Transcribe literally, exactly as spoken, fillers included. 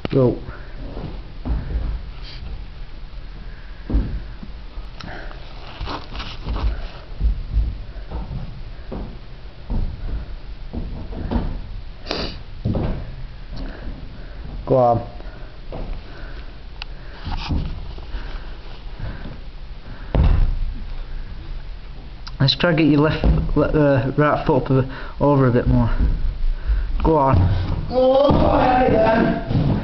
Go. Go on. Let's try to get your left, uh, right foot up a, over a bit more. Go on. Oh, right then.